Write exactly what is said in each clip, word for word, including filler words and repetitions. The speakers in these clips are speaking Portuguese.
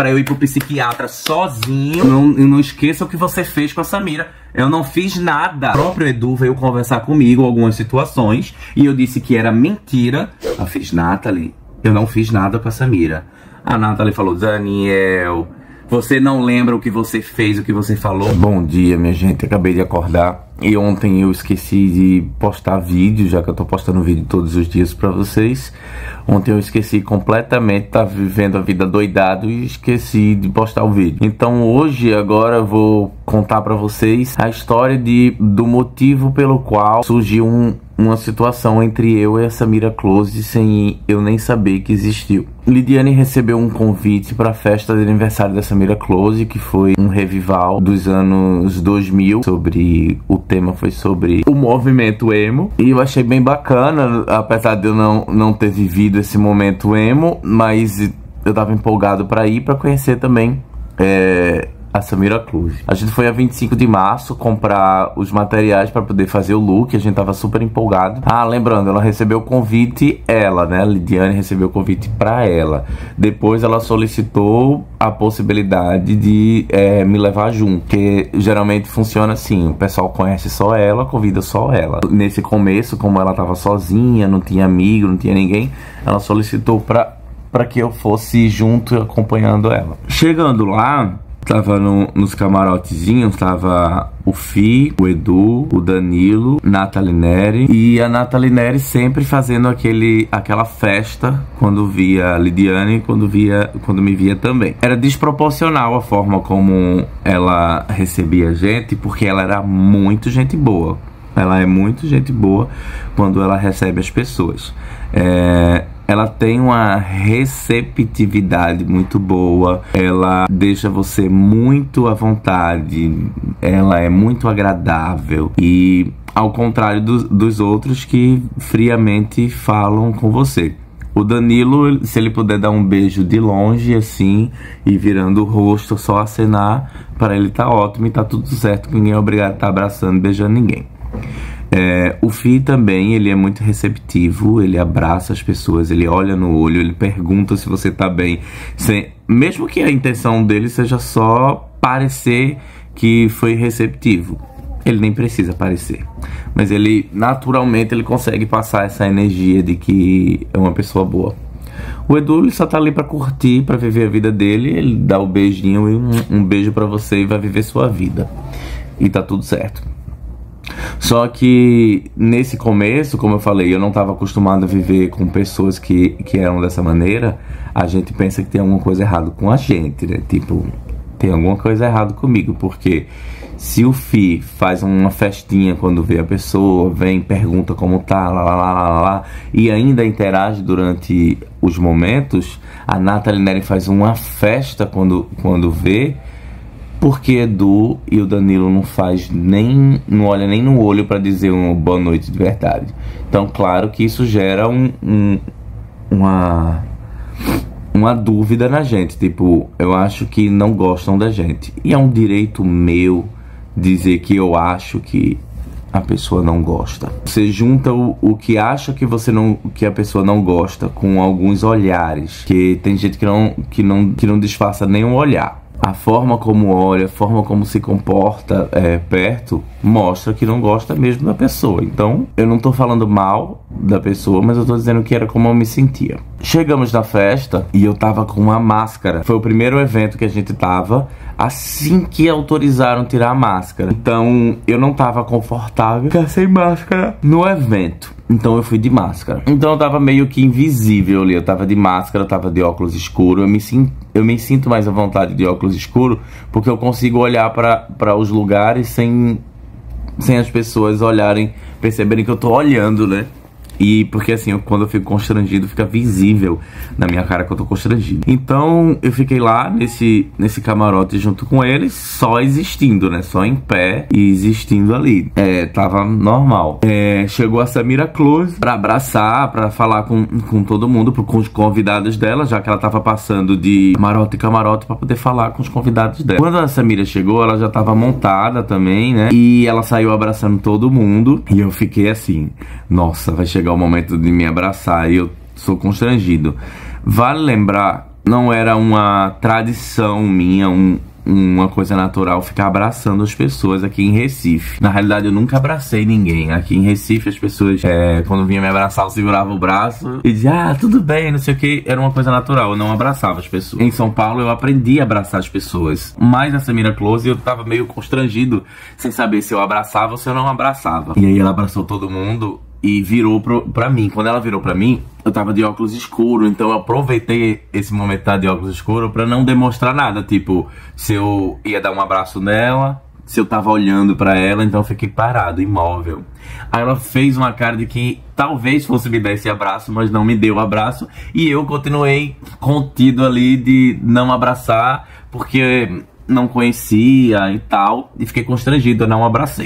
pra eu ir pro psiquiatra sozinho. Não, não esqueça o que você fez com a Samira. Eu não fiz nada. O próprio Edu veio conversar comigo algumas situações e eu disse que era mentira. Eu fiz, Nathalie, eu não fiz nada com a Samira. A Nathalie falou, Daniel, você não lembra o que você fez, o que você falou? Bom dia, minha gente. Acabei de acordar. E ontem eu esqueci de postar vídeo, já que eu tô postando vídeo todos os dias pra vocês. Ontem eu esqueci completamente, tá vivendo a vida doidado e esqueci de postar o vídeo. Então hoje, agora, eu vou contar pra vocês a história de, do motivo pelo qual surgiu um, uma situação entre eu e a Samira Close sem eu nem saber que existiu. Lidiane recebeu um convite para a festa de aniversário da Samira Close, que foi um revival dos anos dois mil, sobre o tema foi sobre o movimento emo, e eu achei bem bacana, apesar de eu não, não ter vivido esse momento emo, mas eu tava empolgado para ir, para conhecer também é, a Samira Close. A gente foi a vinte e cinco de março comprar os materiais para poder fazer o look, a gente tava super empolgado. Ah, lembrando, ela recebeu o convite, ela, né, a Lidiane recebeu o convite para ela. Depois ela solicitou a possibilidade de é, me levar junto, que geralmente funciona assim, o pessoal conhece só ela, convida só ela. Nesse começo, como ela tava sozinha, não tinha amigo, não tinha ninguém, ela solicitou para para que eu fosse junto acompanhando ela. Chegando lá, tava no, nos camarotezinhos, tava o Fi, o Edu, o Danilo, Nathalie Neri, e a Nathalie Neri sempre fazendo aquele, aquela festa quando via a Lidiane, quando, via, quando me via também. Era desproporcional a forma como ela recebia a gente, porque ela era muito gente boa. Ela é muito gente boa quando ela recebe as pessoas. É... Ela tem uma receptividade muito boa, ela deixa você muito à vontade, ela é muito agradável e ao contrário do, dos outros que friamente falam com você. O Danilo, se ele puder dar um beijo de longe assim e virando o rosto, só acenar, para ele tá ótimo e tá tudo certo, ninguém é obrigado a estar abraçando, beijando ninguém. É, o Fi também, ele é muito receptivo, ele abraça as pessoas, ele olha no olho, ele pergunta se você tá bem, sem, mesmo que a intenção dele seja só parecer que foi receptivo. Ele nem precisa parecer, mas ele naturalmente ele consegue passar essa energia de que é uma pessoa boa. O Edu ele só tá ali pra curtir, pra viver a vida dele, ele dá o beijinho e um, um beijo pra você e vai viver sua vida. E tá tudo certo. Só que nesse começo, como eu falei, eu não estava acostumado a viver com pessoas que, que eram dessa maneira. A gente pensa que tem alguma coisa errada com a gente, né? Tipo, tem alguma coisa errada comigo, porque se o Fi faz uma festinha quando vê a pessoa, vem, pergunta como tá, lá, lá, lá, lá, lá, e ainda interage durante os momentos, a Nathalie Neri faz uma festa quando, quando vê, porque Edu e o Danilo não faz nem, não olha nem no olho para dizer uma boa noite de verdade. Então, claro que isso gera um, um, uma, uma dúvida na gente. Tipo, eu acho que não gostam da gente. E é um direito meu dizer que eu acho que a pessoa não gosta. Você junta o, o que acha que você não, que a pessoa não gosta com alguns olhares. Que tem gente que não, que não, que não disfarça nenhum olhar. A forma como olha, a forma como se comporta é, perto, mostra que não gosta mesmo da pessoa. Então, eu não tô falando mal da pessoa, mas eu tô dizendo que era como eu me sentia. Chegamos na festa e eu tava com uma máscara. Foi o primeiro evento que a gente tava assim que autorizaram tirar a máscara. Então, eu não tava confortável ficar sem máscara no evento. Então eu fui de máscara. Então eu tava meio que invisível ali. Eu tava de máscara, eu tava de óculos escuros. Eu me, sinto, eu me sinto mais à vontade de óculos escuros porque eu consigo olhar para os lugares sem, sem as pessoas olharem, perceberem que eu tô olhando, né? E porque assim, eu, quando eu fico constrangido, fica visível na minha cara que eu tô constrangido. Então eu fiquei lá nesse, nesse camarote junto com eles, só existindo, né? Só em pé e existindo ali. É, tava normal. É, chegou a Samira Close pra abraçar, pra falar com, com todo mundo, com os convidados dela, já que ela tava passando de camarote em camarote pra poder falar com os convidados dela. Quando a Samira chegou, ela já tava montada também, né? E ela saiu abraçando todo mundo. E eu fiquei assim, nossa, vai chegar o momento de me abraçar e eu sou constrangido. Vale lembrar não era uma tradição minha, um, uma coisa natural ficar abraçando as pessoas aqui em Recife. Na realidade, eu nunca abracei ninguém. Aqui em Recife, as pessoas, é, quando vinham me abraçar, eu segurava o braço e dizia, ah, tudo bem, não sei o que. Era uma coisa natural, eu não abraçava as pessoas. Em São Paulo, eu aprendi a abraçar as pessoas. Mas na Samira Close, eu tava meio constrangido, sem saber se eu abraçava ou se eu não abraçava. E aí ela abraçou todo mundo e virou pro, pra mim. Quando ela virou pra mim, eu tava de óculos escuro, então eu aproveitei esse momento de estar de óculos escuro pra não demonstrar nada. Tipo, se eu ia dar um abraço nela, se eu tava olhando pra ela, então eu fiquei parado, imóvel. Aí ela fez uma cara de que talvez fosse me dar esse abraço, mas não me deu o abraço. E eu continuei contido ali de não abraçar, porque não conhecia e tal. E fiquei constrangido, eu não abracei.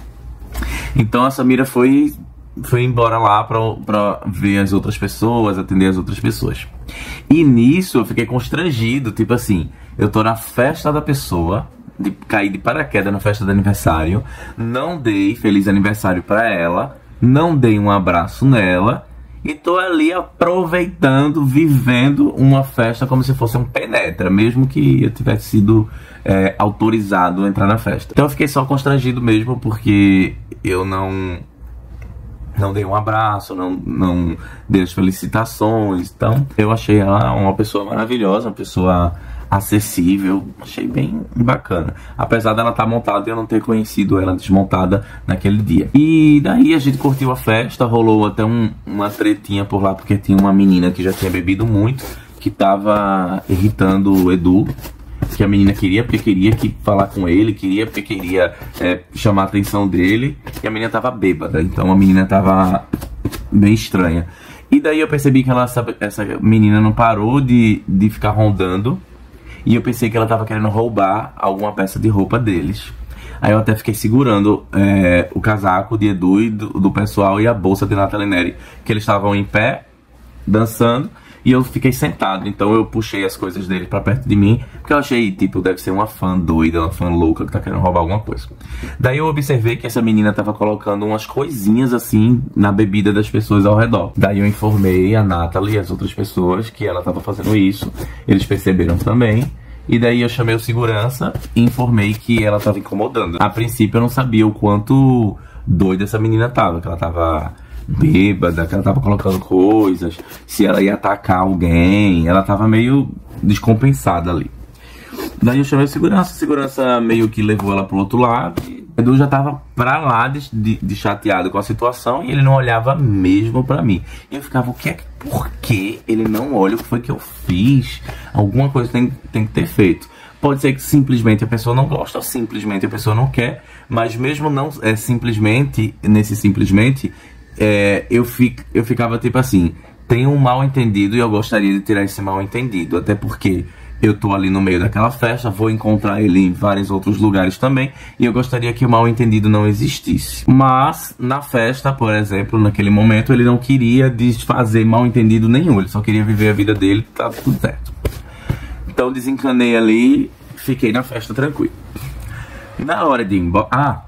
Então a Samira foi... Fui embora lá pra, pra ver as outras pessoas, atender as outras pessoas. E nisso eu fiquei constrangido, tipo assim, eu tô na festa da pessoa, de, caí de paraquedas na festa de aniversário, não dei feliz aniversário pra ela, não dei um abraço nela, e tô ali aproveitando, vivendo uma festa como se fosse um penetra, mesmo que eu tivesse sido é, autorizado a entrar na festa. Então eu fiquei só constrangido mesmo, porque eu não... não dei um abraço, não, não dei as felicitações. Então, eu achei ela uma pessoa maravilhosa, uma pessoa acessível. Achei bem bacana. Apesar dela estar montada e eu não ter conhecido ela desmontada naquele dia. E daí a gente curtiu a festa, rolou até um, uma tretinha por lá, porque tinha uma menina que já tinha bebido muito, que tava irritando o Edu. Que a menina queria porque queria que falar com ele, queria porque queria é, chamar a atenção dele. E a menina tava bêbada, então a menina tava bem estranha. E daí eu percebi que ela, essa, essa menina não parou de, de ficar rondando. E eu pensei que ela tava querendo roubar alguma peça de roupa deles. Aí eu até fiquei segurando é, o casaco de Edu e do, do pessoal e a bolsa de Nathalie Neri, que eles estavam em pé, dançando. E eu fiquei sentado, então eu puxei as coisas dele pra perto de mim, porque eu achei, tipo, deve ser uma fã doida, uma fã louca que tá querendo roubar alguma coisa. Daí eu observei que essa menina tava colocando umas coisinhas assim na bebida das pessoas ao redor. Daí eu informei a Nathalie e as outras pessoas que ela tava fazendo isso, eles perceberam também. E daí eu chamei o segurança e informei que ela tava incomodando. A princípio eu não sabia o quanto doida essa menina tava, que ela tava... bêbada, que ela tava colocando coisas, se ela ia atacar alguém, ela tava meio descompensada ali. Daí eu chamei a segurança, a segurança meio que levou ela pro outro lado, e o Edu já tava pra lá de, de, de chateado com a situação, e ele não olhava mesmo pra mim. E eu ficava, o que é que, por que ele não olha o que foi que eu fiz? Alguma coisa tem, tem que ter feito. Pode ser que simplesmente a pessoa não gosta, ou simplesmente a pessoa não quer, mas mesmo não é simplesmente, nesse simplesmente, É, eu, fico, eu ficava tipo assim, tem um mal entendido e eu gostaria de tirar esse mal entendido, até porque eu tô ali no meio daquela festa, vou encontrar ele em vários outros lugares também, e eu gostaria que o mal entendido não existisse. Mas na festa, por exemplo, naquele momento ele não queria desfazer mal entendido nenhum, ele só queria viver a vida dele, tá tudo certo. Então desencanei ali, fiquei na festa tranquilo. Na hora de ir embora... Ah,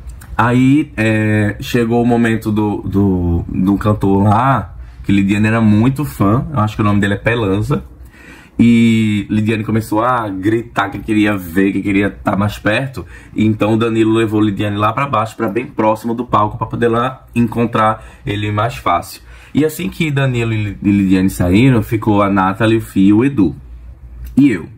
aí é, chegou o momento do, do, do cantor lá, que Lidiane era muito fã, eu acho que o nome dele é Pelanza. E Lidiane começou a gritar que queria ver, que queria estar mais perto. E então o Danilo levou Lidiane lá pra baixo, pra bem próximo do palco, pra poder lá encontrar ele mais fácil. E assim que Danilo e Lidiane saíram, ficou a Nathalie, o Fih e o Edu. E eu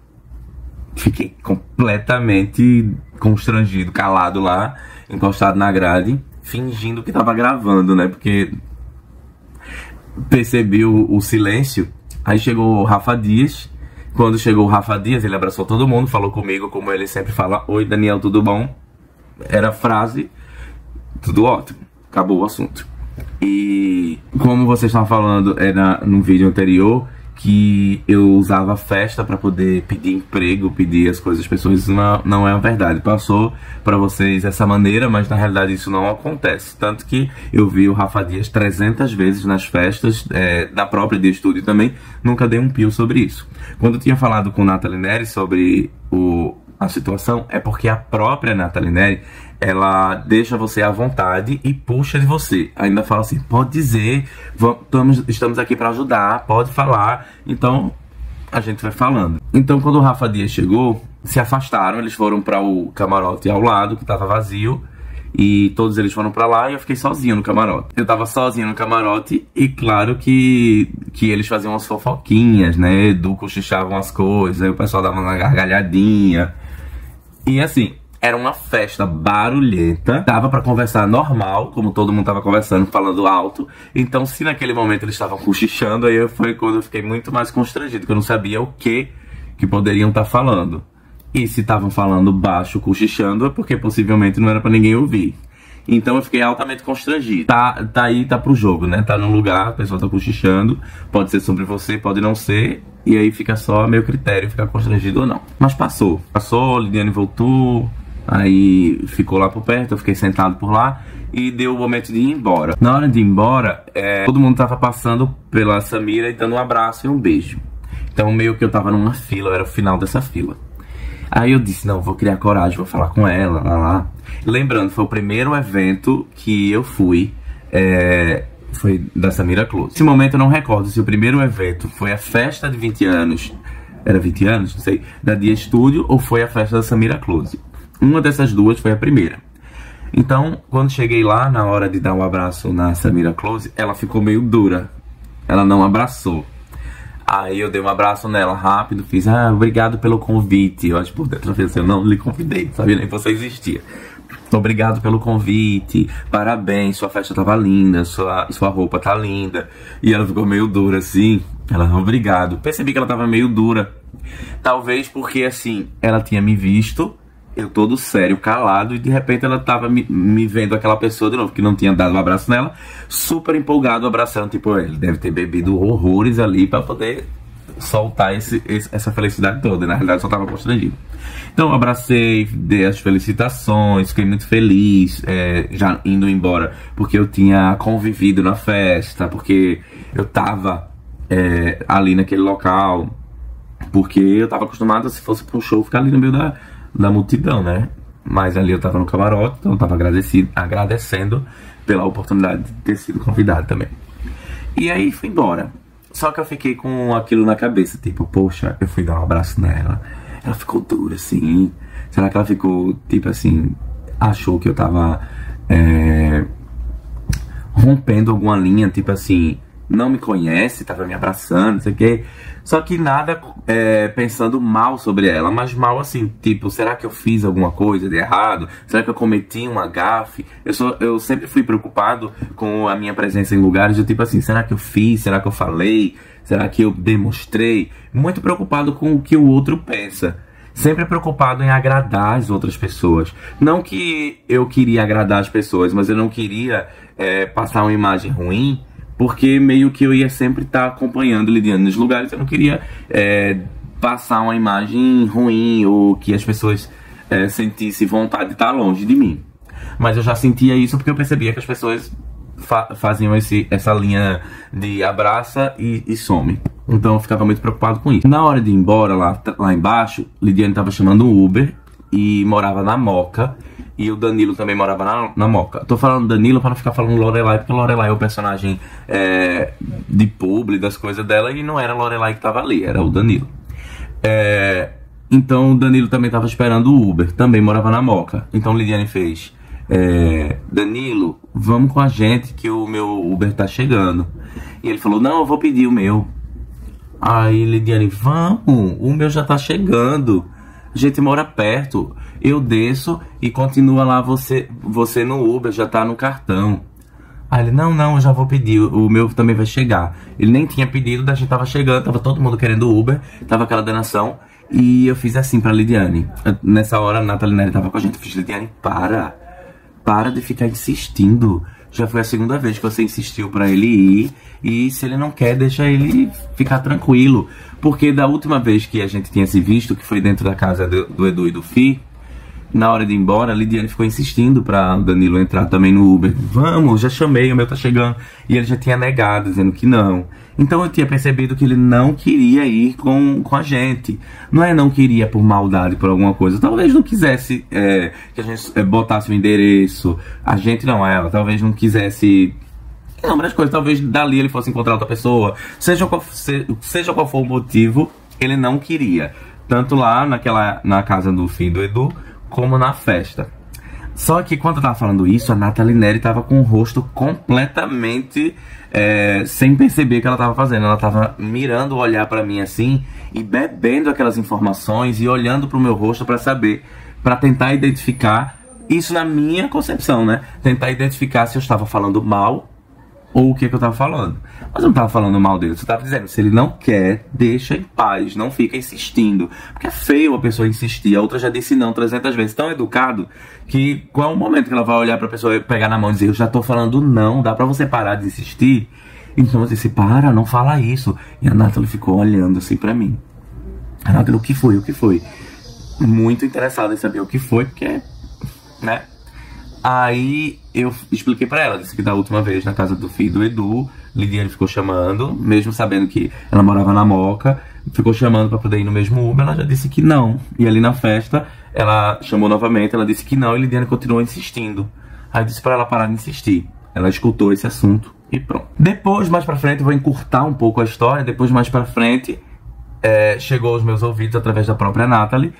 fiquei completamente constrangido, calado lá, encostado na grade, fingindo que tava gravando, né? Porque percebi o, o silêncio. Aí chegou o Rafa Dias. Quando chegou o Rafa Dias, ele abraçou todo mundo, falou comigo, como ele sempre fala: oi, Daniel, tudo bom? Era a frase, tudo ótimo, acabou o assunto. E como vocês estavam falando, era no vídeo anterior, que eu usava festa para poder pedir emprego, pedir as coisas às pessoas. Isso não, não é a verdade. Passou para vocês essa maneira, mas na realidade isso não acontece. Tanto que eu vi o Rafa Dias trezentas vezes nas festas, é, na própria de estúdio também, nunca dei um pio sobre isso. Quando eu tinha falado com Nathalie Neri sobre o, a situação, é porque a própria Nathalie Neri, ela deixa você à vontade e puxa de você. Ainda fala assim, pode dizer, vamos, estamos aqui para ajudar, pode falar. Então, a gente vai falando. Então, quando o Rafa Dias chegou, se afastaram, eles foram para o camarote ao lado, que tava vazio, e todos eles foram pra lá e eu fiquei sozinho no camarote. Eu tava sozinho no camarote e claro que, que eles faziam umas fofoquinhas, né? Edu cochichavam as coisas, aí o pessoal dava uma gargalhadinha. E assim, era uma festa barulhenta, dava pra conversar normal, como todo mundo tava conversando, falando alto. Então se naquele momento eles estavam cochichando, aí foi quando eu fiquei muito mais constrangido, porque eu não sabia o que que poderiam estar falando. E se estavam falando baixo, cochichando, é porque possivelmente não era pra ninguém ouvir. Então eu fiquei altamente constrangido. Tá, tá aí, tá pro jogo, né? Tá num lugar, a pessoa tá cochichando. Pode ser sobre você, pode não ser. E aí fica só a meu critério ficar constrangido ou não. Mas passou. Passou, Lidiane voltou. Aí ficou lá por perto, eu fiquei sentado por lá. E deu o momento de ir embora. Na hora de ir embora, é, todo mundo tava passando pela Samira e dando um abraço e um beijo. Então meio que eu tava numa fila, eu era o final dessa fila. Aí eu disse, não, vou criar coragem, vou falar com ela, lá, lá. Lembrando, foi o primeiro evento que eu fui, é, foi da Samira Close. Nesse momento eu não recordo se o primeiro evento foi a festa de vinte anos, era vinte anos, não sei, da Dia Estúdio, ou foi a festa da Samira Close. Uma dessas duas foi a primeira. Então, quando cheguei lá, na hora de dar um abraço na Samira Close, ela ficou meio dura, ela não abraçou. Aí eu dei um abraço nela rápido, fiz, ah, obrigado pelo convite. Eu acho por dentro, eu não lhe convidei, sabia nem que você existia. Obrigado pelo convite, parabéns, sua festa tava linda, sua, sua roupa tá linda. E ela ficou meio dura assim, ela, obrigado. Percebi que ela tava meio dura, talvez porque assim, ela tinha me visto, eu todo sério, calado, e de repente ela tava me, me vendo aquela pessoa de novo, que não tinha dado um abraço nela, super empolgado, abraçando, tipo, ele deve ter bebido horrores ali pra poder soltar esse, esse, essa felicidade toda, e na realidade só tava constrangido. Então eu abracei, dei as felicitações, fiquei muito feliz, é, já indo embora, porque eu tinha convivido na festa, porque eu tava é, ali naquele local, porque eu tava acostumado, se fosse pra um show, ficar ali no meio da... da multidão, né? Mas ali eu tava no camarote, então eu tava agradecido, agradecendo pela oportunidade de ter sido convidado também. E aí fui embora. Só que eu fiquei com aquilo na cabeça, tipo, poxa, eu fui dar um abraço nela, ela ficou dura assim. Será que ela ficou, tipo assim, achou que eu tava é, rompendo alguma linha, tipo assim, não me conhece, tava me abraçando, não sei o quê. Só que nada é, pensando mal sobre ela, mas mal assim, tipo, será que eu fiz alguma coisa de errado? Será que eu cometi uma gafe? Eu, sou, eu sempre fui preocupado com a minha presença em lugares de tipo assim, será que eu fiz? Será que eu falei? Será que eu demonstrei? Muito preocupado com o que o outro pensa. Sempre preocupado em agradar as outras pessoas. Não que eu queria agradar as pessoas, mas eu não queria é, passar uma imagem ruim, porque meio que eu ia sempre estar tá acompanhando Lidiane nos lugares. Eu não queria é, passar uma imagem ruim ou que as pessoas é, sentissem vontade de estar longe de mim. Mas eu já sentia isso porque eu percebia que as pessoas fa faziam esse, essa linha de abraça e, e some. Então eu ficava muito preocupado com isso. Na hora de ir embora lá, lá embaixo, Lidiane estava chamando um Uber e morava na Moca. E o Danilo também morava na, na Moca. Tô falando Danilo pra não ficar falando Lorelai, porque Lorelai é o personagem é, de publi, das coisas dela, e não era Lorelai que tava ali, era o Danilo. É, então o Danilo também tava esperando o Uber, também morava na Moca. Então Lidiane fez, é, Danilo, vamos com a gente que o meu Uber tá chegando. E ele falou, não, eu vou pedir o meu. Aí Lidiane, vamos, o meu já tá chegando. A gente mora perto, eu desço e continua lá você, você no Uber, já tá no cartão. Aí ele, não, não, eu já vou pedir, o meu também vai chegar. Ele nem tinha pedido, a gente tava chegando, tava todo mundo querendo Uber, tava aquela danação. E eu fiz assim pra Lidiane. Nessa hora a Nathalie Neri tava com a gente, eu fiz, Lidiane, para, para de ficar insistindo. Já foi a segunda vez que você insistiu pra ele ir, e se ele não quer, deixa ele ficar tranquilo. Porque da última vez que a gente tinha se visto, que foi dentro da casa do, do Edu e do Fi, na hora de ir embora, a Lidiane ficou insistindo pra o Danilo entrar também no Uber. Vamos, já chamei, o meu tá chegando. E ele já tinha negado, dizendo que não. Então eu tinha percebido que ele não queria ir com, com a gente. Não é não queria por maldade, por alguma coisa. Talvez não quisesse é, que a gente é, botasse o endereço. A gente não, ela. Talvez não quisesse... Não, mas as coisas, talvez dali ele fosse encontrar outra pessoa. Seja qual, se, seja qual for o motivo, ele não queria. Tanto lá naquela, na casa do filho do Edu, como na festa. Só que quando eu tava falando isso, a Nathalie Neri tava com o rosto completamente é, sem perceber o que ela tava fazendo. Ela tava mirando o olhar pra mim assim e bebendo aquelas informações e olhando pro meu rosto pra saber, pra tentar identificar isso na minha concepção, né? Tentar identificar se eu estava falando mal ou o que, que eu tava falando. Mas eu não tava falando mal dele, eu tava dizendo, se ele não quer, deixa em paz, não fica insistindo. Porque é feio a pessoa insistir. A outra já disse não trezentas vezes, tão educado, que qual é o momento que ela vai olhar pra pessoa, pegar na mão e dizer, eu já tô falando não, dá pra você parar de insistir? Então eu disse, para, não fala isso. E a Nathalie ficou olhando assim pra mim. A Nathalie, o que foi, o que foi? Muito interessada em saber o que foi, porque, né? Aí eu expliquei pra ela, disse que da última vez na casa do filho do Edu, Lidiane ficou chamando, mesmo sabendo que ela morava na Moca, ficou chamando pra poder ir no mesmo Uber, ela já disse que não. E ali na festa, ela chamou novamente, ela disse que não, e Lidiane continuou insistindo. Aí eu disse pra ela parar de insistir. Ela escutou esse assunto e pronto. Depois, mais pra frente, eu vou encurtar um pouco a história, depois mais pra frente, é, chegou aos meus ouvidos através da própria Nathalie,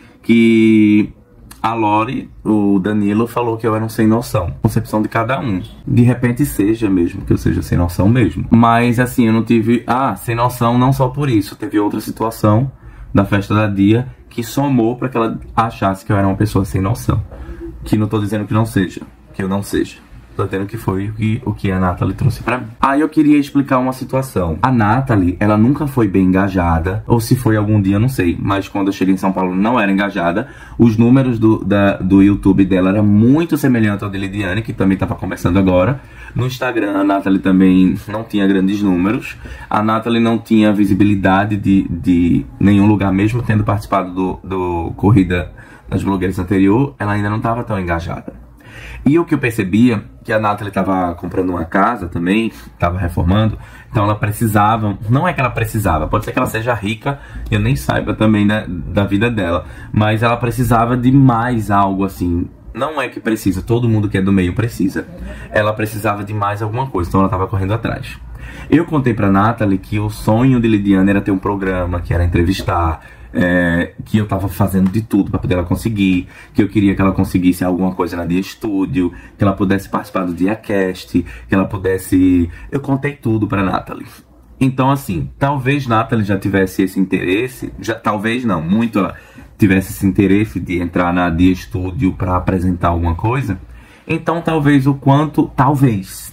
que a Lori, o Danilo, falou que eu era um sem noção. Concepção de cada um. De repente seja mesmo, que eu seja sem noção mesmo. Mas assim, eu não tive... Ah, sem noção não só por isso. Teve outra situação da festa da Dia que somou pra que ela achasse que eu era uma pessoa sem noção. Que não tô dizendo que não seja. Que eu não seja. Tô dizendo que foi o que, o que a Nathalie trouxe pra mim. Aí eu queria explicar uma situação. A Nathalie, ela nunca foi bem engajada, ou se foi algum dia, não sei. Mas quando eu cheguei em São Paulo, não era engajada. Os números do, da, do YouTube dela eram muito semelhantes ao de Lidiane, que também tava começando agora. No Instagram, a Nathalie também não tinha grandes números. A Nathalie não tinha visibilidade de, de nenhum lugar, mesmo tendo participado do, do Corrida das Blogueiras anterior, ela ainda não tava tão engajada. E o que eu percebia, que a Nathalie estava comprando uma casa também, estava reformando, então ela precisava, não é que ela precisava, pode ser que ela seja rica, eu nem saiba também da, da vida dela, mas ela precisava de mais algo assim, não é que precisa, todo mundo que é do meio precisa, ela precisava de mais alguma coisa, então ela estava correndo atrás. Eu contei pra Nathalie que o sonho de Lidiane era ter um programa, que era entrevistar, É, que eu tava fazendo de tudo pra poder ela conseguir, que eu queria que ela conseguisse alguma coisa na Dia Studio, que ela pudesse participar do DiaCast, que ela pudesse... Eu contei tudo pra Nathalie. Então assim, talvez Nathalie já tivesse esse interesse, já, talvez não, muito ela tivesse esse interesse de entrar na Dia Studio pra apresentar alguma coisa. Então talvez o quanto, talvez,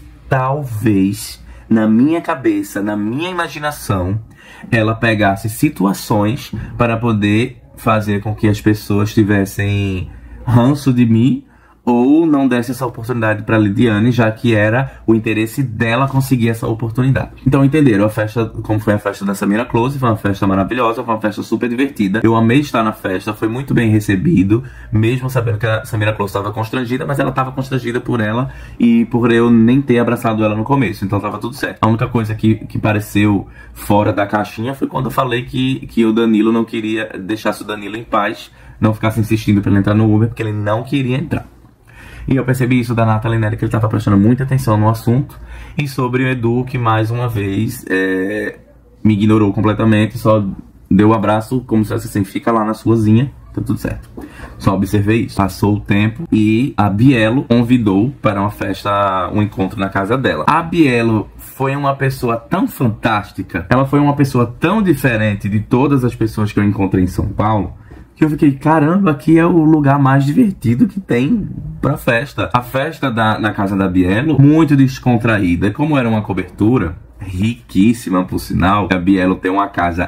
talvez, na minha cabeça, na minha imaginação, ela pegasse situações para poder fazer com que as pessoas tivessem ranço de mim ou não desse essa oportunidade para Lidiane, já que era o interesse dela conseguir essa oportunidade. Então entenderam a festa, como foi a festa da Samira Close, foi uma festa maravilhosa, foi uma festa super divertida. Eu amei estar na festa, foi muito bem recebido, mesmo sabendo que a Samira Close estava constrangida, mas ela estava constrangida por ela e por eu nem ter abraçado ela no começo, então estava tudo certo. A única coisa que, que pareceu fora da caixinha foi quando eu falei que, que o Danilo não queria, deixasse o Danilo em paz, não ficasse insistindo para ele entrar no Uber, porque ele não queria entrar. E eu percebi isso da Nathalie Neri, que ele estava prestando muita atenção no assunto. E sobre o Edu, que mais uma vez é, me ignorou completamente, só deu um abraço como se fosse assim, fica lá na suazinha, tá tudo certo. Só observei isso. Passou o tempo e a Bielo convidou para uma festa, um encontro na casa dela. A Bielo foi uma pessoa tão fantástica, ela foi uma pessoa tão diferente de todas as pessoas que eu encontrei em São Paulo, que eu fiquei, caramba, aqui é o lugar mais divertido que tem pra festa. A festa da, na casa da Bielo, muito descontraída. Como era uma cobertura riquíssima, por sinal, a Bielo tem uma casa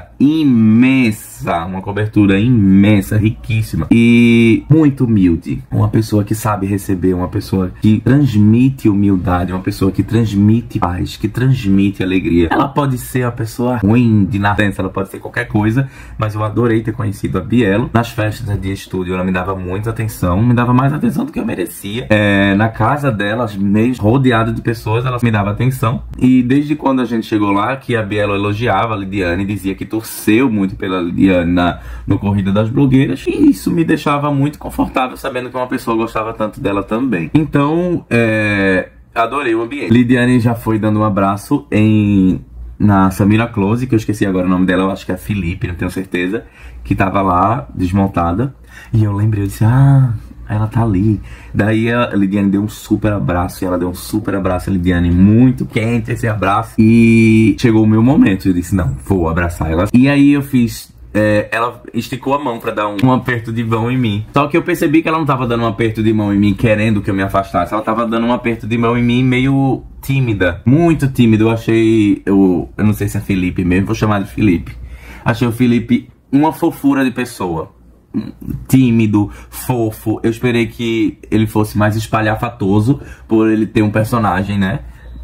imensa, uma cobertura imensa, riquíssima e muito humilde. Uma pessoa que sabe receber, uma pessoa que transmite humildade, uma pessoa que transmite paz, que transmite alegria. Ela pode ser uma pessoa ruim de nascença, ela pode ser qualquer coisa, mas eu adorei ter conhecido a Bielo. Nas festas de estúdio ela me dava muita atenção, me dava mais atenção do que eu merecia. É, na casa dela, meio rodeada de pessoas, ela me dava atenção. E desde quando a gente chegou lá, que a Bielo elogiava a Lidiane, dizia que torceu muito pela Lidiane na, no Corrida das Blogueiras, e isso me deixava muito confortável, sabendo que uma pessoa gostava tanto dela também. Então, é, adorei o ambiente. Lidiane já foi dando um abraço em na Samira Close, que eu esqueci agora o nome dela, eu acho que é Felipe, não tenho certeza, que tava lá, desmontada. E eu lembrei, eu disse, ah, ela tá ali. Daí a Lidiane deu um super abraço, e ela deu um super abraço a Lidiane, muito quente esse abraço. E chegou o meu momento, eu disse, não, vou abraçar ela. E aí eu fiz... É, ela esticou a mão pra dar um, um aperto de mão em mim. Só que eu percebi que ela não tava dando um aperto de mão em mim querendo que eu me afastasse. Ela tava dando um aperto de mão em mim meio tímida. Muito tímida. Eu achei... Eu, eu não sei se é Felipe mesmo, vou chamar de Felipe. Achei o Felipe uma fofura de pessoa. Tímido, fofo. Eu esperei que ele fosse mais espalhafatoso, por ele ter um personagem, né?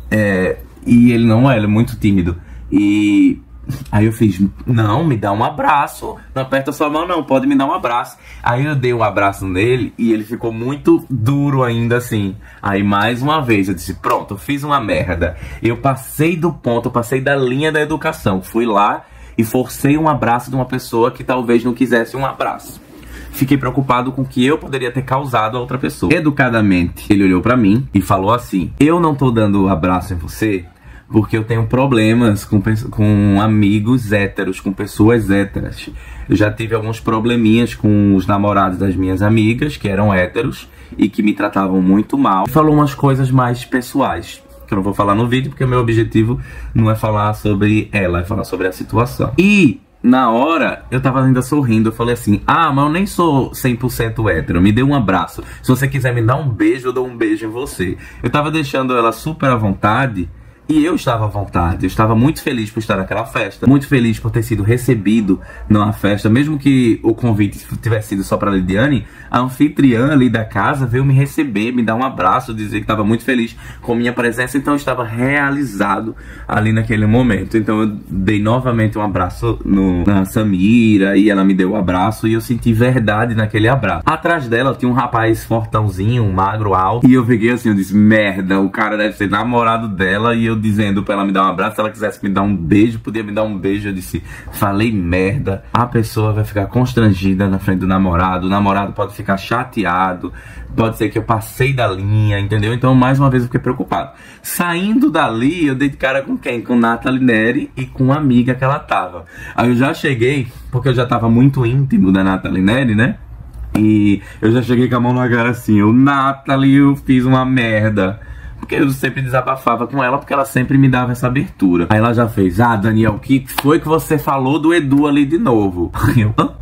É, e ele não é, ele é muito tímido. E... aí eu fiz, não, me dá um abraço. Não aperta sua mão não, pode me dar um abraço. Aí eu dei um abraço nele e ele ficou muito duro ainda assim. Aí mais uma vez eu disse, pronto, eu fiz uma merda. Eu passei do ponto, eu passei da linha da educação. Fui lá e forcei um abraço de uma pessoa que talvez não quisesse um abraço. Fiquei preocupado com o que eu poderia ter causado a outra pessoa. Educadamente, ele olhou pra mim e falou assim, eu não tô dando abraço em você porque eu tenho problemas com, com amigos héteros, com pessoas héteras. Eu já tive alguns probleminhas com os namorados das minhas amigas, que eram héteros, e que me tratavam muito mal. Falou umas coisas mais pessoais, que eu não vou falar no vídeo, porque o meu objetivo não é falar sobre ela, é falar sobre a situação. E na hora, eu tava ainda sorrindo, eu falei assim, ah, mas eu nem sou cem por cento hétero, me dê um abraço. Se você quiser me dar um beijo, eu dou um beijo em você. Eu tava deixando ela super à vontade. E eu estava à vontade, eu estava muito feliz por estar naquela festa, muito feliz por ter sido recebido numa festa, mesmo que o convite tivesse sido só para Lidiane, a anfitriã ali da casa veio me receber, me dar um abraço, dizer que estava muito feliz com minha presença, então eu estava realizado ali naquele momento. Então eu dei novamente um abraço no, na Samira, e ela me deu o um abraço, e eu senti verdade naquele abraço. Atrás dela tinha um rapaz fortãozinho, magro, alto, e eu peguei assim, eu disse, merda, o cara deve ser namorado dela, e eu dizendo pra ela me dar um abraço, se ela quisesse me dar um beijo, podia me dar um beijo. Eu disse, falei merda, a pessoa vai ficar constrangida na frente do namorado, o namorado pode ficar chateado, pode ser que eu passei da linha, entendeu? Então mais uma vez eu fiquei preocupado. Saindo dali, eu dei de cara com quem? Com Nathalie Neri e com uma amiga que ela tava. Aí eu já cheguei, porque eu já tava muito íntimo da Nathalie Neri, né? E eu já cheguei com a mão na cara assim, eu, Nathalie, eu fiz uma merda. Porque eu sempre desabafava com ela, porque ela sempre me dava essa abertura. Aí ela já fez, ah, Daniel, o que foi que você falou do Edu ali de novo? Eu, hã?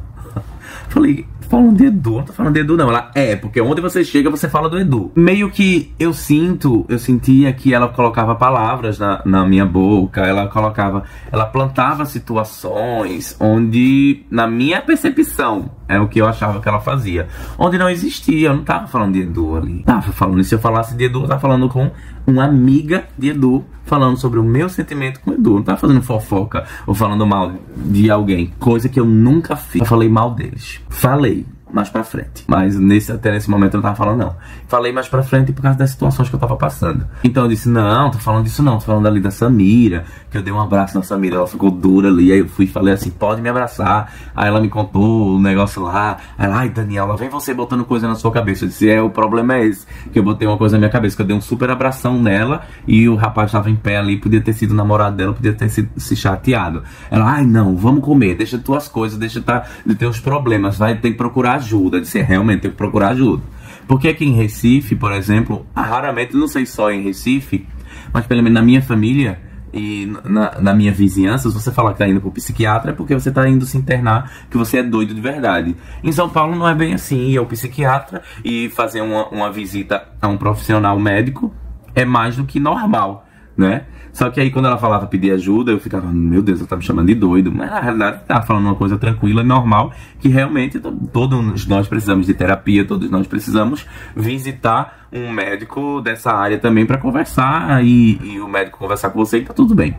Falei, falando de Edu, não tô falando de Edu não. Ela, é, porque onde você chega, você fala do Edu. Meio que eu sinto, eu sentia que ela colocava palavras na, na minha boca, ela colocava, ela plantava situações onde, na minha percepção, é o que eu achava que ela fazia, onde não existia. Eu não tava falando de Edu ali. Tava falando, se eu falasse de Edu, eu tava falando com uma amiga de Edu, falando sobre o meu sentimento com o Edu. Não tava fazendo fofoca ou falando mal de alguém, coisa que eu nunca fiz. Eu falei mal deles. Falei mais pra frente, mas nesse, até nesse momento eu não tava falando não. Falei mais pra frente por causa das situações que eu tava passando. Então eu disse, não, tô falando disso não, tô falando ali da Samira, que eu dei um abraço na Samira, ela ficou dura ali, aí eu fui e falei assim, pode me abraçar. Aí ela me contou o negócio lá, aí ela, ai Daniela, vem você botando coisa na sua cabeça. Eu disse, é, o problema é esse, que eu botei uma coisa na minha cabeça, que eu dei um super abração nela, e o rapaz tava em pé ali, podia ter sido namorado dela, podia ter sido, se chateado. Ela, ai não, vamos comer, deixa tuas coisas, deixa tá, de ter os problemas, vai ter que procurar ajuda. Eu disse, realmente tem que procurar ajuda. Porque aqui em Recife, por exemplo, raramente, não sei só em Recife, mas pelo menos na minha família e na, na minha vizinhança, se você falar que tá indo pro psiquiatra, é porque você tá indo se internar, que você é doido de verdade. Em São Paulo não é bem assim, ir ao psiquiatra e fazer uma, uma visita a um profissional médico é mais do que normal, né? Só que aí quando ela falava pedir ajuda, eu ficava, meu Deus, ela tá me chamando de doido. Mas na realidade tava falando uma coisa tranquila e normal, que realmente todos nós precisamos de terapia, todos nós precisamos visitar um médico dessa área também pra conversar, e, e o médico conversar com você e tá tudo bem.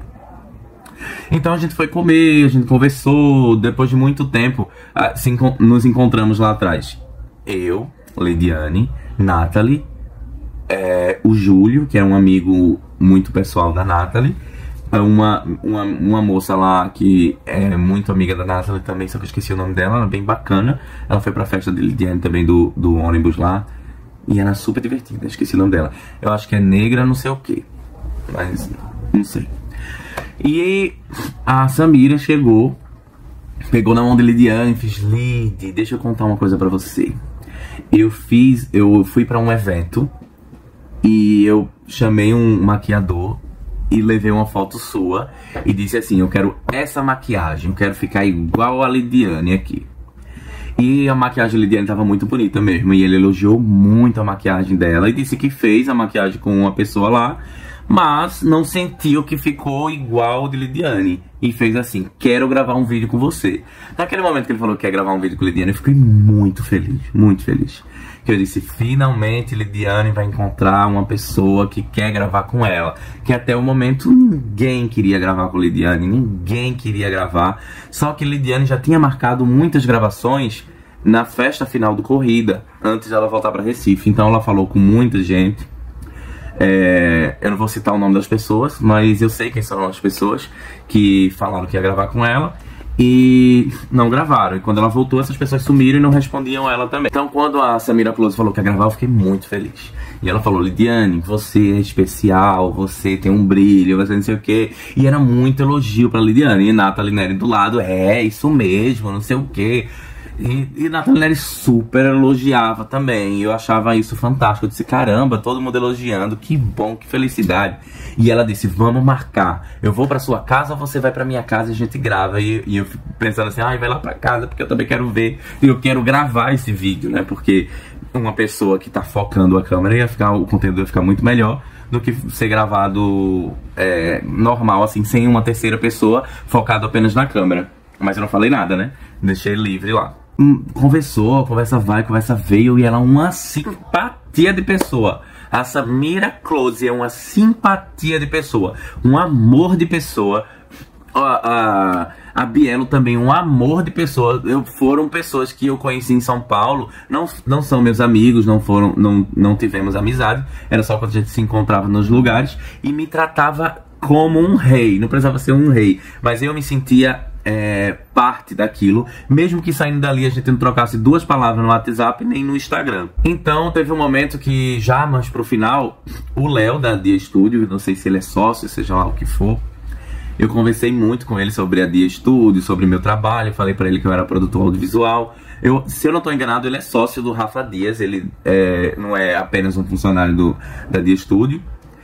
Então a gente foi comer, a gente conversou, depois de muito tempo, assim, nos encontramos lá atrás. Eu, Lidiane, Nathalie, é, o Júlio, que é um amigo muito pessoal da Nathalie, uma, uma, uma moça lá que é muito amiga da Nathalie também, só que eu esqueci o nome dela, ela é bem bacana. Ela foi pra festa de Lidiane também, do, do ônibus lá, e ela é super divertida, esqueci o nome dela. Eu acho que é negra, não sei o que, mas não sei. E a Samira chegou, pegou na mão de Lidiane e fez: Lid, deixa eu contar uma coisa pra você. Eu fiz, eu fui pra um evento e eu chamei um maquiador e levei uma foto sua e disse assim: eu quero essa maquiagem, eu quero ficar igual a Lidiane aqui. E a maquiagem da Lidiane tava muito bonita mesmo, e ele elogiou muito a maquiagem dela e disse que fez a maquiagem com uma pessoa lá, mas não sentiu que ficou igual de Lidiane. E fez assim: quero gravar um vídeo com você. Naquele momento que ele falou que quer gravar um vídeo com Lidiane, eu fiquei muito feliz, muito feliz. Que eu disse: finalmente Lidiane vai encontrar uma pessoa que quer gravar com ela. Que até o momento ninguém queria gravar com Lidiane, ninguém queria gravar. Só que Lidiane já tinha marcado muitas gravações na festa final do Corrida, antes dela voltar para Recife. Então ela falou com muita gente. É, eu não vou citar o nome das pessoas, mas eu sei quem são as pessoas que falaram que ia gravar com ela e não gravaram. E quando ela voltou, essas pessoas sumiram e não respondiam ela também. Então quando a Samira Close falou que ia gravar, eu fiquei muito feliz. E ela falou: Lidiane, você é especial, você tem um brilho, você não sei o que. E era muito elogio pra Lidiane. E Nathalie Neri do lado: é, isso mesmo, não sei o que. E, e Nathalie Neri super elogiava também. E eu achava isso fantástico. Eu disse: caramba, todo mundo elogiando, que bom, que felicidade. E ela disse: vamos marcar, eu vou pra sua casa, você vai pra minha casa e a gente grava. E, e eu fico pensando assim: ai, vai lá pra casa, porque eu também quero ver. E eu quero gravar esse vídeo, né? Porque uma pessoa que tá focando a câmera, ia ficar, o conteúdo ia ficar muito melhor do que ser gravado é, normal, assim, sem uma terceira pessoa, focado apenas na câmera. Mas eu não falei nada, né? Deixei livre lá. Conversou, conversa vai, conversa veio, e ela é uma simpatia de pessoa. A Samira Close é uma simpatia de pessoa, um amor de pessoa. A, a, a Bielo também, um amor de pessoa. Eu, foram pessoas que eu conheci em São Paulo, não, não são meus amigos, não foram, não, não tivemos amizade, era só quando a gente se encontrava nos lugares, e me tratava como um rei. Não precisava ser um rei, mas eu me sentia É, parte daquilo, mesmo que saindo dali a gente não trocasse duas palavras no WhatsApp nem no Instagram. Então teve um momento que, já mais pro final, o Léo da Dia Studio, não sei se ele é sócio, seja lá o que for, eu conversei muito com ele sobre a Dia Studio, sobre meu trabalho. Falei pra ele que eu era produtor audiovisual. Eu, se eu não tô enganado, ele é sócio do Rafa Dias, ele é, não é apenas um funcionário do, da Dia Studio.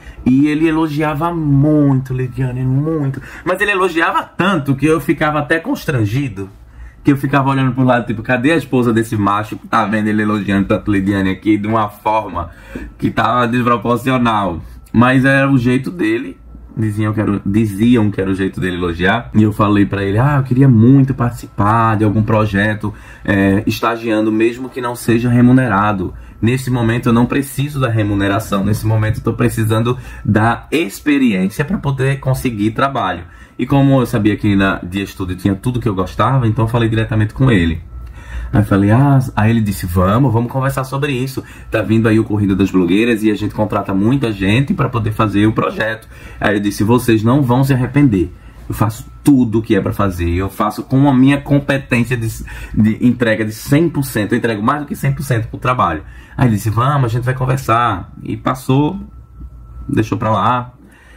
E ele elogiava muito, Lidiane, muito. Mas ele elogiava tanto que eu ficava até constrangido. Que eu ficava olhando pro lado, tipo: cadê a esposa desse macho que tá vendo ele elogiando tanto Lidiane aqui de uma forma que tava desproporcional? Mas era o jeito dele. Diziam que, era, diziam que era o jeito dele elogiar. E eu falei pra ele: ah, eu queria muito participar de algum projeto, é, estagiando, mesmo que não seja remunerado. Nesse momento eu não preciso da remuneração. Nesse momento eu tô precisando da experiência para poder conseguir trabalho. E como eu sabia que na Dia Studio tinha tudo que eu gostava, então eu falei diretamente com ele. Aí eu falei: ah, aí ele disse: vamos, vamos conversar sobre isso. Tá vindo aí o Corrida das Blogueiras e a gente contrata muita gente para poder fazer o projeto. Aí ele disse: vocês não vão se arrepender. Eu faço tudo o que é pra fazer. Eu faço com a minha competência de, de entrega de cem por cento. Eu entrego mais do que cem por cento pro trabalho. Aí ele disse: vamos, a gente vai conversar. E passou, deixou pra lá.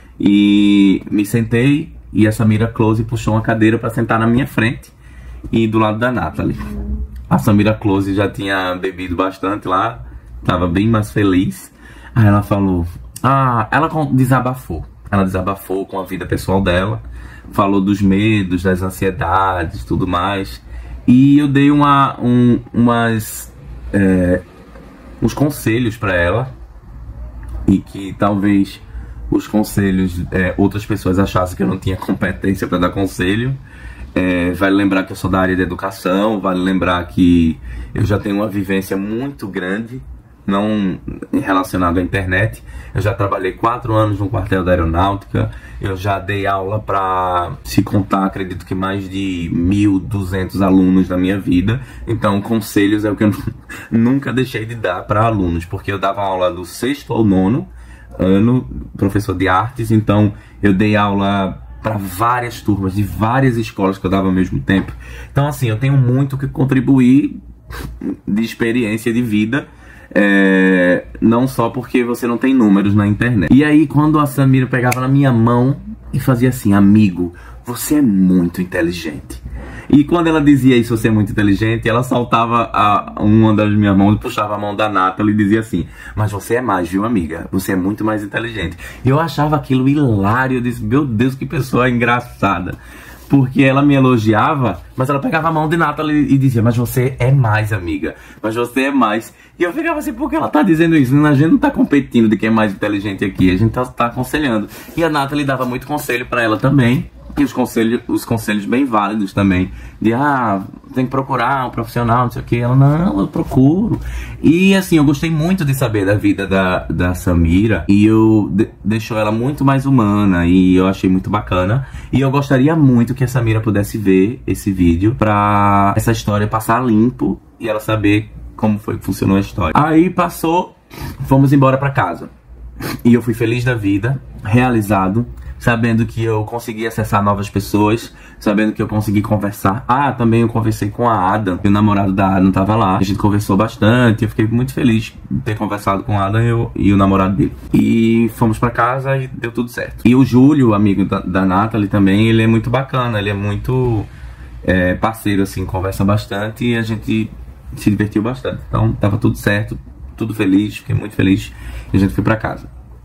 E me sentei, e a Samira Close puxou uma cadeira pra sentar na minha frente e do lado da Nathalie. A Samira Close já tinha bebido bastante lá, tava bem mais feliz. Aí ela falou: ah, ela desabafou. Ela desabafou com a vida pessoal dela. Falou dos medos, das ansiedades, tudo mais. E eu dei uma, um, umas, é, uns conselhos pra ela. E que talvez os conselhos, é, outras pessoas achassem que eu não tinha competência pra dar conselho. É, vale lembrar que eu sou da área de educação. Vale lembrar que eu já tenho uma vivência muito grande, não relacionado à internet. Eu já trabalhei quatro anos no quartel da aeronáutica. Eu já dei aula para, se contar, acredito que mais de mil e duzentos alunos na minha vida. Então conselhos é o que eu nunca deixei de dar para alunos, porque eu dava aula do sexto ao nono ano, professor de artes. Então eu dei aula para várias turmas de várias escolas que eu dava ao mesmo tempo. Então assim, eu tenho muito que contribuir de experiência de vida. É, não só porque você não tem números na internet. E aí quando a Samira pegava na minha mão, e fazia assim: amigo, você é muito inteligente. E quando ela dizia isso, você é muito inteligente, ela soltava a, uma das minhas mãos, puxava a mão da Nathalie e dizia assim: mas você é mais, viu, amiga? Você é muito mais inteligente. E eu achava aquilo hilário. Eu disse: meu Deus, que pessoa engraçada. Porque ela me elogiava, mas ela pegava a mão de Nathalie e dizia: mas você é mais, amiga. Mas você é mais. E eu ficava assim: por que ela tá dizendo isso? A gente não tá competindo de quem é mais inteligente aqui. A gente tá, tá aconselhando. E a Nathalie dava muito conselho pra ela também. E os conselhos, os conselhos bem válidos também. De, ah, tem que procurar um profissional, não sei o que. Ela: não, eu procuro. E assim, eu gostei muito de saber da vida da, da Samira. E eu de, deixou ela muito mais humana. E eu achei muito bacana. E eu gostaria muito que a Samira pudesse ver esse vídeo, pra essa história passar limpo e ela saber como foi que funcionou a história. Aí passou, fomos embora pra casa. E eu fui feliz da vida, realizado, sabendo que eu consegui acessar novas pessoas, sabendo que eu consegui conversar. Ah, também eu conversei com a Adam, o namorado da Adam tava lá. A gente conversou bastante, eu fiquei muito feliz de ter conversado com a Adam e o, e o namorado dele. E fomos pra casa e deu tudo certo. E o Júlio, amigo da, da Nathalie também, ele é muito bacana, ele é muito é, parceiro, assim, conversa bastante e a gente se divertiu bastante. Então tava tudo certo, tudo feliz, fiquei muito feliz e a gente foi pra casa.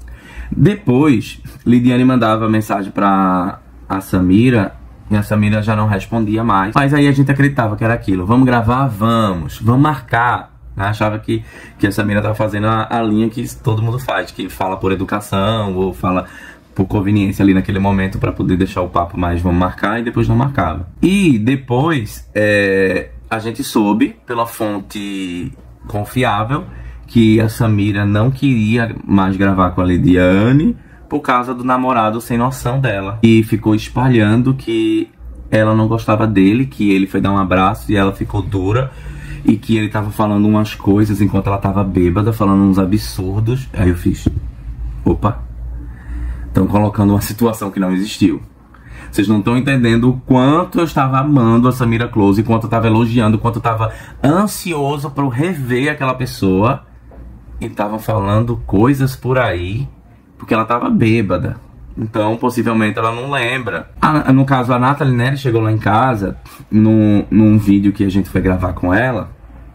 Depois, Lidiane mandava mensagem pra a Samira e a Samira já não respondia mais. Mas aí a gente acreditava que era aquilo: vamos gravar? Vamos. Vamos marcar. Achava que, que a Samira tava fazendo a, a linha que todo mundo faz, que fala por educação ou fala por conveniência ali naquele momento pra poder deixar o papo mais vamos marcar, e depois não marcava. E depois é, a gente soube pela fonte confiável que a Samira não queria mais gravar com a Lidiane por causa do namorado sem noção dela. E ficou espalhando que ela não gostava dele, que ele foi dar um abraço e ela ficou dura, e que ele tava falando umas coisas enquanto ela tava bêbada, falando uns absurdos. Aí eu fiz: opa, estão colocando uma situação que não existiu. Vocês não estão entendendo o quanto eu estava amando a Samira Close, o quanto eu estava elogiando, o quanto eu estava ansioso para rever aquela pessoa. E estavam falando coisas por aí, porque ela tava bêbada. Então, possivelmente, ela não lembra. A, no caso, a Nathalie, né, chegou lá em casa, num, num vídeo que a gente foi gravar com ela,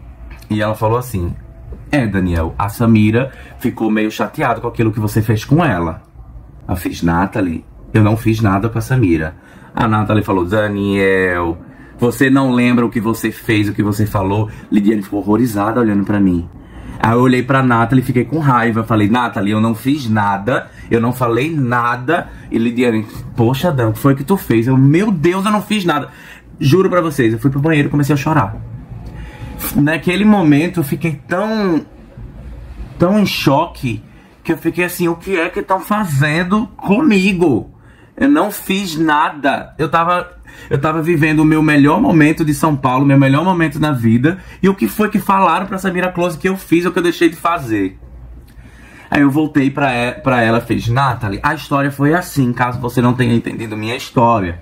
e ela falou assim: é, Daniel, a Samira ficou meio chateada com aquilo que você fez com ela. Eu fiz: Nathalie, eu não fiz nada com a Samira. A Nathalie falou: Daniel, você não lembra o que você fez, o que você falou? Lidiane ficou horrorizada olhando pra mim. Aí eu olhei pra Nathalie e fiquei com raiva. Falei: Nathalie, eu não fiz nada, eu não falei nada. E Lidiane: poxa, Dan, o que foi que tu fez? Eu: meu Deus, eu não fiz nada. Juro pra vocês, eu fui pro banheiro e comecei a chorar. Naquele momento eu fiquei tão, tão em choque, que eu fiquei assim: o que é que estão fazendo comigo? Eu não fiz nada. Eu tava... Eu tava vivendo o meu melhor momento de São Paulo, meu melhor momento na vida. E o que foi que falaram pra Samira Close que eu fiz ou que eu deixei de fazer? Aí eu voltei pra ela, pra ela e fiz: Nathalie, a história foi assim, caso você não tenha entendido minha história.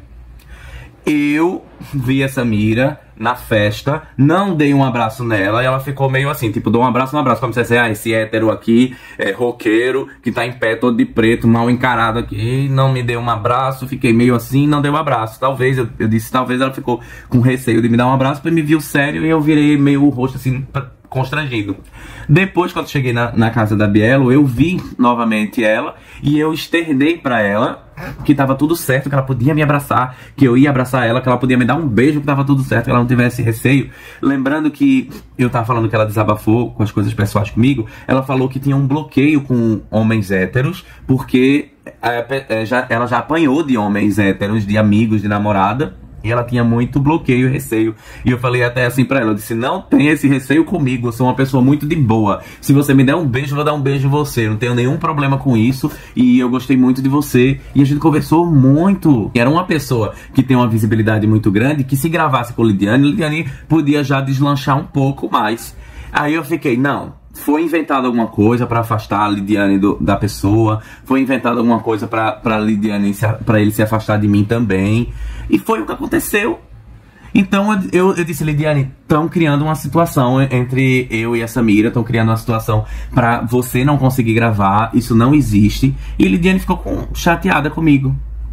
Eu vi a Samira na festa, não dei um abraço nela, e ela ficou meio assim, tipo, dou um abraço, um abraço, como se fosse: ah, esse hétero aqui, é roqueiro, que tá em pé todo de preto, mal encarado aqui, não me deu um abraço, fiquei meio assim, não dei um abraço. Talvez, eu, eu disse, talvez ela ficou com receio de me dar um abraço, porque me viu sério, e eu virei meio o rosto assim, constrangido. Depois, quando cheguei na, na casa da Bielo, eu vi novamente ela, e eu externei pra ela que tava tudo certo, que ela podia me abraçar, que eu ia abraçar ela, que ela podia me dar um beijo, que tava tudo certo, que ela não tivesse receio. Lembrando que eu tava falando que ela desabafou com as coisas pessoais comigo, ela falou que tinha um bloqueio com homens héteros, porque é, é, já, ela já apanhou de homens héteros, de amigos, de namorada, e ela tinha muito bloqueio e receio. E eu falei até assim pra ela, eu disse: não tenha esse receio comigo, eu sou uma pessoa muito de boa. Se você me der um beijo, eu vou dar um beijo em você. Eu não tenho nenhum problema com isso. E eu gostei muito de você. E a gente conversou muito. E era uma pessoa que tem uma visibilidade muito grande, que se gravasse com Lidiane, Lidiane podia já deslanchar um pouco mais. Aí eu fiquei: não, foi inventado alguma coisa pra afastar a Lidiane do, da pessoa. Foi inventado alguma coisa pra, pra Lidiane, pra ele se afastar de mim também. E foi o que aconteceu. Então eu, eu disse: Lidiane, estão criando uma situação entre eu e a Samira, estão criando uma situação pra você não conseguir gravar, isso não existe. E Lidiane ficou com, chateada comigo.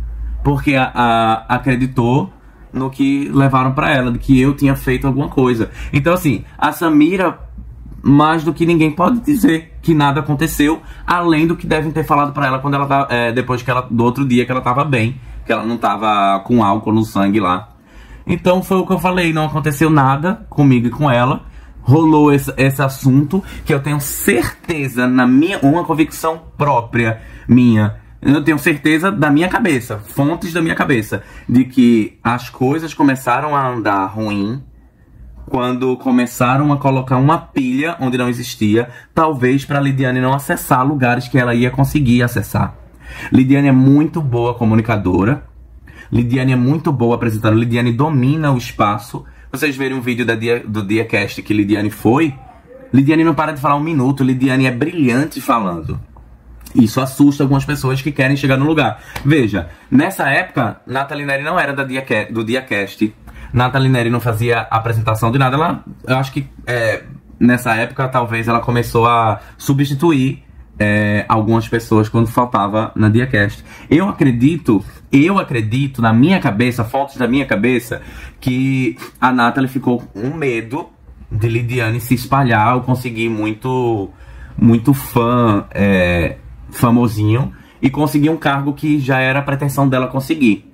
porque a, a, acreditou no que levaram pra ela, de que eu tinha feito alguma coisa. Então assim, a Samira, mais do que ninguém, pode dizer que nada aconteceu, além do que devem ter falado pra ela quando ela tá, é, depois que ela, do outro dia que ela tava bem, que ela não tava com álcool no sangue lá. Então foi o que eu falei, não aconteceu nada comigo e com ela. Rolou esse, esse assunto que eu tenho certeza, na minha, uma convicção própria minha, eu tenho certeza da minha cabeça, fontes da minha cabeça, de que as coisas começaram a andar ruim quando começaram a colocar uma pilha onde não existia, talvez para Lidiane não acessar lugares que ela ia conseguir acessar. Lidiane é muito boa comunicadora, Lidiane é muito boa apresentando, Lidiane domina o espaço. Vocês verem um vídeo da dia, do DiaCast que Lidiane foi, Lidiane não para de falar um minuto, Lidiane é brilhante falando. Isso assusta algumas pessoas que querem chegar no lugar. Veja, nessa época, Nathalie Neri não era da Dia, do DiaCast. Nathalie Neri não fazia apresentação de nada. Ela, eu acho que é, nessa época, talvez ela começou a substituir é, algumas pessoas quando faltava na DiaCast. Eu acredito, eu acredito, na minha cabeça, fontes da minha cabeça, que a Nathalie ficou com um medo de Lidiane se espalhar ou conseguir muito, muito fã... É, famosinho e conseguir um cargo que já era a pretensão dela conseguir.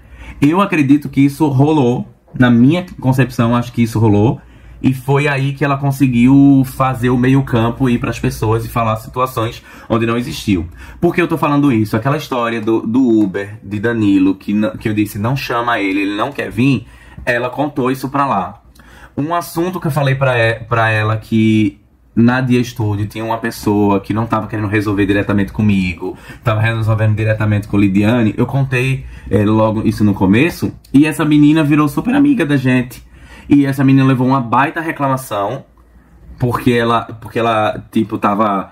Eu acredito que isso rolou, na minha concepção, acho que isso rolou, e foi aí que ela conseguiu fazer o meio campo, ir para as pessoas e falar situações onde não existiu. Por que eu tô falando isso? Aquela história do, do Uber, de Danilo, que, que eu disse, não chama ele, ele não quer vir, ela contou isso pra lá. Um assunto que eu falei pra, pra ela que na Dia Studio tinha uma pessoa que não estava querendo resolver diretamente comigo, estava resolvendo diretamente com Lidiane. Eu contei é, logo isso no começo, e essa menina virou super amiga da gente. E essa menina levou uma baita reclamação, porque ela, porque ela tipo, tava,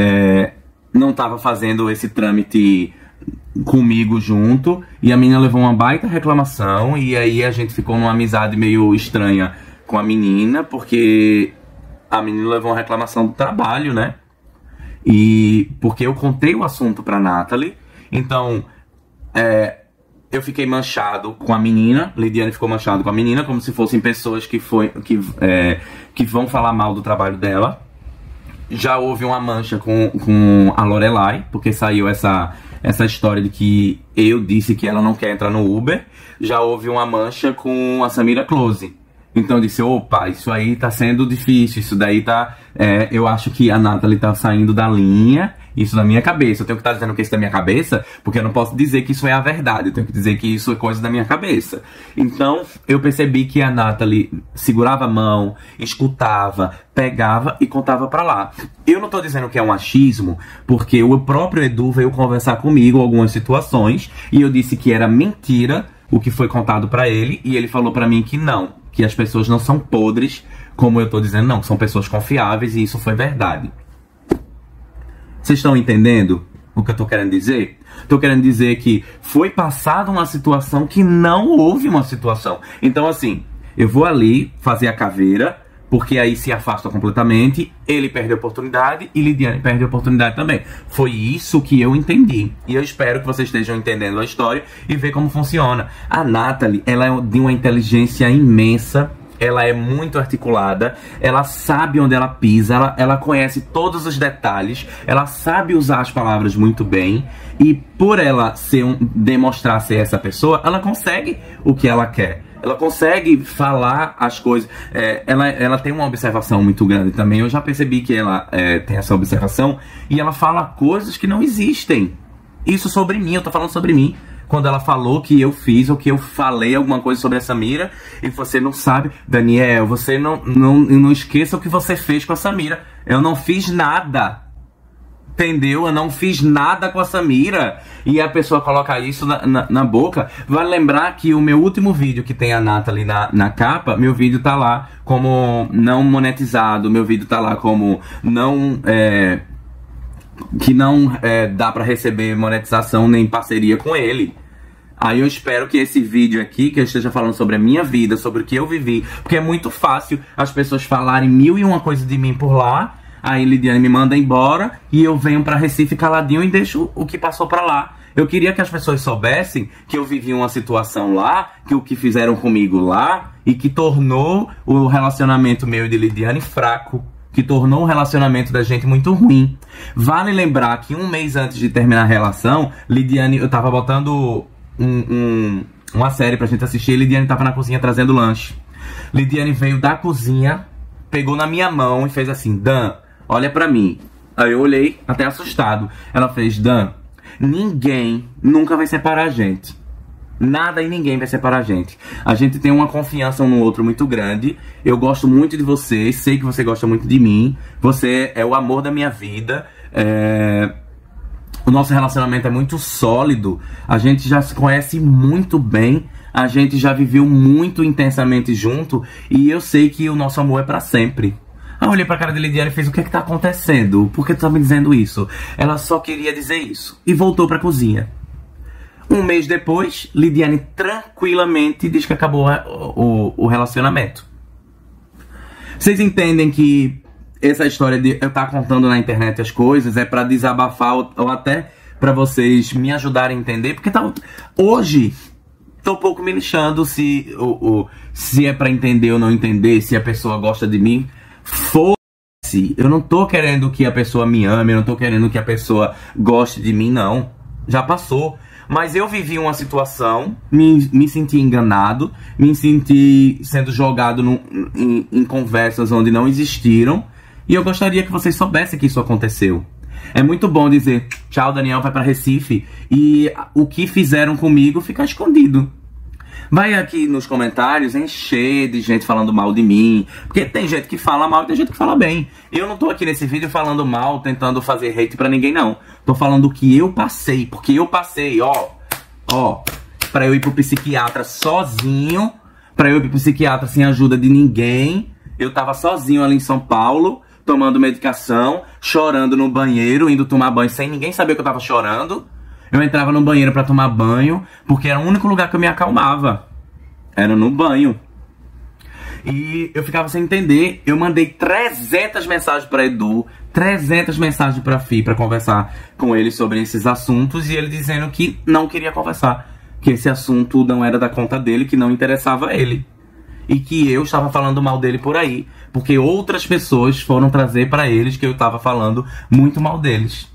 é, não estava fazendo esse trâmite comigo junto, e a menina levou uma baita reclamação, e aí a gente ficou numa amizade meio estranha com a menina, porque a menina levou uma reclamação do trabalho, né? E porque eu contei o assunto pra Nathalie, então é, eu fiquei manchado com a menina, Lidiane ficou manchado com a menina, como se fossem pessoas que, foi, que, é, que vão falar mal do trabalho dela. Já houve uma mancha com, com a Lorelai, porque saiu essa, essa história de que eu disse que ela não quer entrar no Uber. Já houve uma mancha com a Samira Close. Então eu disse, opa, isso aí tá sendo difícil, isso daí tá... É, eu acho que a Nathalie tá saindo da linha, isso na minha cabeça. Eu tenho que estar dizendo que isso é da minha cabeça, porque eu não posso dizer que isso é a verdade, eu tenho que dizer que isso é coisa da minha cabeça. Então eu percebi que a Nathalie segurava a mão, escutava, pegava e contava pra lá. Eu não tô dizendo que é um achismo, porque o próprio Edu veio conversar comigo em algumas situações, e eu disse que era mentira o que foi contado pra ele, e ele falou pra mim que não, que as pessoas não são podres, como eu tô dizendo, não, são pessoas confiáveis, e isso foi verdade. Vocês estão entendendo o que eu tô querendo dizer? Tô querendo dizer que foi passada uma situação que não houve uma situação. Então assim, eu vou ali fazer a caveira, porque aí se afasta completamente, ele perde a oportunidade e Lidiane perde a oportunidade também. Foi isso que eu entendi. E eu espero que vocês estejam entendendo a história e ver como funciona. A Nathalie, ela é de uma inteligência imensa, ela é muito articulada, ela sabe onde ela pisa, ela, ela conhece todos os detalhes, ela sabe usar as palavras muito bem, e por ela ser um, demonstrar ser essa pessoa, ela consegue o que ela quer. Ela consegue falar as coisas. É, ela, ela tem uma observação muito grande também. Eu já percebi que ela é, tem essa observação. E ela fala coisas que não existem. Isso sobre mim, eu tô falando sobre mim. Quando ela falou que eu fiz ou que eu falei alguma coisa sobre a Samira, e você não sabe, Daniel, você não, não, não esqueça o que você fez com a Samira. Eu não fiz nada. Entendeu? Eu não fiz nada com a Samira. E a pessoa coloca isso na, na, na boca. Vale lembrar que o meu último vídeo, que tem a Nathalie na, na capa, meu vídeo tá lá como não monetizado. Meu vídeo tá lá como não... É, que não é, dá pra receber monetização nem parceria com ele. Aí eu espero que esse vídeo aqui, que eu esteja falando sobre a minha vida, sobre o que eu vivi, porque é muito fácil as pessoas falarem mil e uma coisa de mim por lá. Aí Lidiane me manda embora e eu venho pra Recife caladinho e deixo o que passou pra lá. Eu queria que as pessoas soubessem que eu vivi uma situação lá, que o que fizeram comigo lá, e que tornou o relacionamento meu e de Lidiane fraco, que tornou o relacionamento da gente muito ruim. Vale lembrar que um mês antes de terminar a relação, Lidiane, eu tava botando um, um, uma série pra gente assistir, e Lidiane tava na cozinha trazendo lanche. Lidiane veio da cozinha, pegou na minha mão e fez assim: Dan, olha pra mim. Aí eu olhei, até assustado. Ela fez: Dan, ninguém nunca vai separar a gente. Nada e ninguém vai separar a gente. A gente tem uma confiança um no outro muito grande. Eu gosto muito de você, sei que você gosta muito de mim. Você é o amor da minha vida. É... O nosso relacionamento é muito sólido. A gente já se conhece muito bem. A gente já viveu muito intensamente junto. E eu sei que o nosso amor é pra sempre. Aí eu olhei pra cara de Lidiane e fez: o que é que tá acontecendo? Por que tu tá me dizendo isso? Ela só queria dizer isso. E voltou pra cozinha. Um mês depois, Lidiane tranquilamente diz que acabou o, o, o relacionamento. Vocês entendem que essa história de eu estar contando na internet as coisas é pra desabafar ou, ou até pra vocês me ajudarem a entender? Porque tá, hoje tô um pouco me lixando se, o, o, se é pra entender ou não entender, se a pessoa gosta de mim. Foda-se, eu não tô querendo que a pessoa me ame, eu não tô querendo que a pessoa goste de mim, não. Já passou. Mas eu vivi uma situação, me, me senti enganado, me senti sendo jogado no, em, em conversas onde não existiram. E eu gostaria que vocês soubessem que isso aconteceu. É muito bom dizer: tchau, Daniel, vai pra Recife. E o que fizeram comigo fica escondido. Vai aqui nos comentários encher de gente falando mal de mim. Porque tem gente que fala mal e tem gente que fala bem. Eu não tô aqui nesse vídeo falando mal, tentando fazer hate pra ninguém, não. Tô falando o que eu passei. Porque eu passei, ó. Ó. Pra eu ir pro psiquiatra sozinho. Pra eu ir pro psiquiatra sem ajuda de ninguém. Eu tava sozinho ali em São Paulo, tomando medicação, chorando no banheiro, indo tomar banho sem ninguém saber que eu tava chorando. Eu entrava no banheiro pra tomar banho, porque era o único lugar que eu me acalmava. Era no banho. E eu ficava sem entender. Eu mandei trezentas mensagens pra Edu, trezentas mensagens pra Fi, pra conversar com ele sobre esses assuntos. E ele dizendo que não queria conversar, que esse assunto não era da conta dele, que não interessava a ele. E que eu estava falando mal dele por aí, porque outras pessoas foram trazer pra eles que eu estava falando muito mal deles.